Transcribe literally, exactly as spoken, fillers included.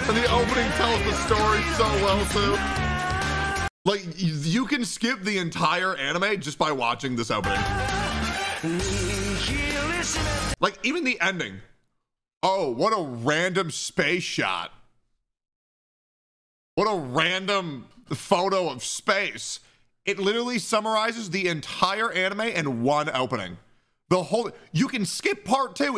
And the opening tells the story so well too. Like, you can skip the entire anime just by watching this opening. Like, even the ending. Oh, what a random space shot. What a random photo of space. It literally summarizes the entire anime in one opening. The whole, you can skip part two.